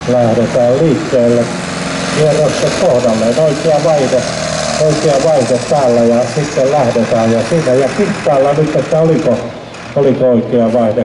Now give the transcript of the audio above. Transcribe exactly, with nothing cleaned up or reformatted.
Lähdetään liikkeelle kierroksen kohdalleen. Oikea vaihde, oikea vaihde päällä ja sitten lähdetään. Ja siinä ja kikkailla nyt, että oliko, oliko oikea vaihde.